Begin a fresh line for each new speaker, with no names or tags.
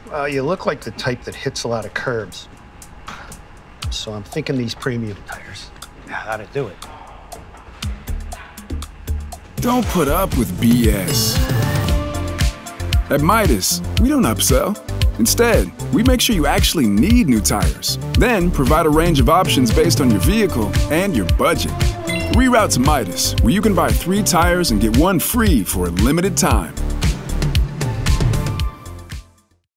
You look like the type that hits a lot of curbs. So I'm thinking these premium tires. Yeah, that'd do it.
Don't put up with BS. At Midas, we don't upsell. Instead, we make sure you actually need new tires, then provide a range of options based on your vehicle and your budget. Reroute to Midas, where you can buy 3 tires and get 1 free for a limited time.